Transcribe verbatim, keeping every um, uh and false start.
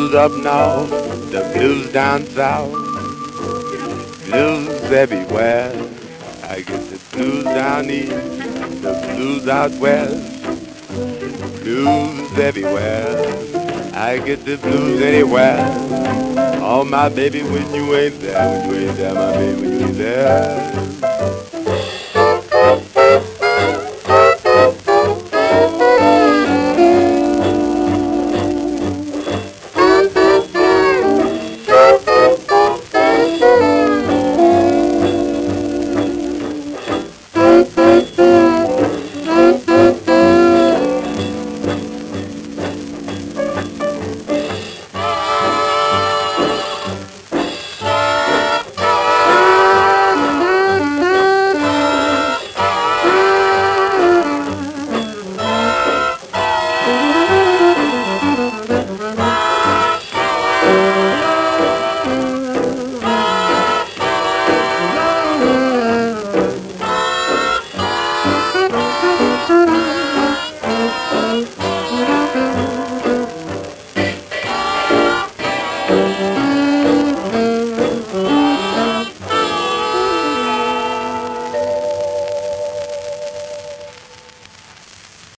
blues up north, the blues down south, blues everywhere. I get the blues down east, the blues out west, blues everywhere. I get the blues anywhere. Oh my baby, when you ain't there, when you ain't there, my baby, when you ain't there.